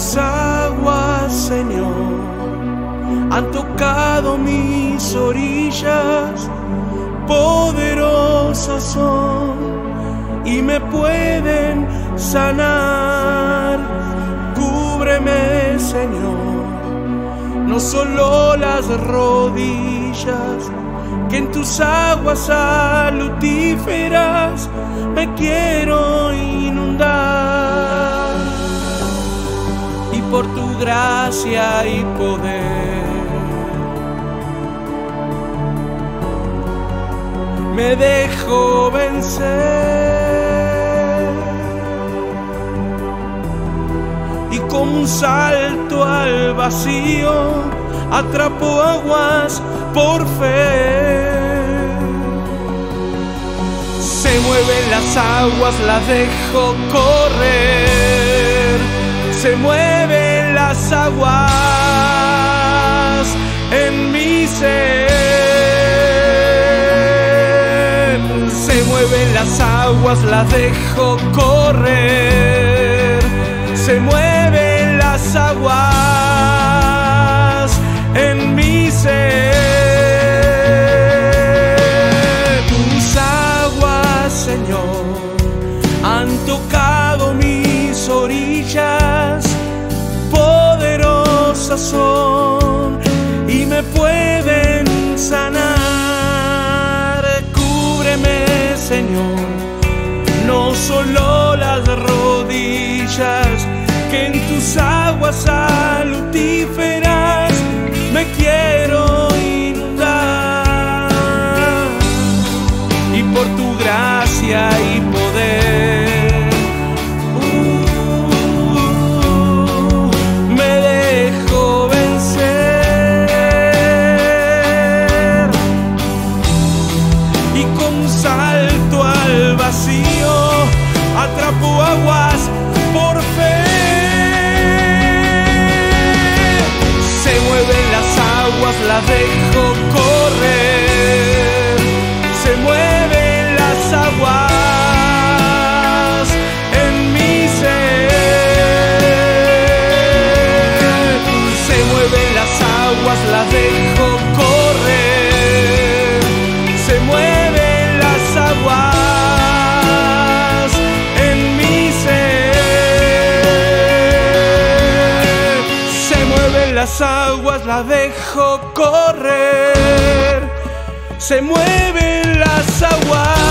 tus aguas, Señor, han tocado mis orillas, poderosas son y me pueden sanar. Cúbreme, Señor, no solo las rodillas, que en tus aguas salutíferas me quiero inundar. Y por tu gracia y poder me dejo vencer, y con un salto al vacío atrapo aguas por fe. Se mueven las aguas, las dejo correr. Se mueven las aguas en mi ser. Se mueven las aguas, las dejo correr. Se mueven las aguas en mi ser. Tus aguas, Señor, han tocado mis orillas, poderosas son y me pueden sanar. Cúbreme, Señor, no solo las rodillas, que en tus aguas salutíferas me quiero inundar. Y por tu gracia y poder me dejo vencer, y con un salto al vacío atrapo aguas por fe. Se mueven las aguas, las dejo correr. Se mueven las aguas en mi ser. Se mueven las aguas, las dejo correr. Se mueven las aguas en mi ser. Se mueven las aguas, las dejo correr. Se mueven las aguas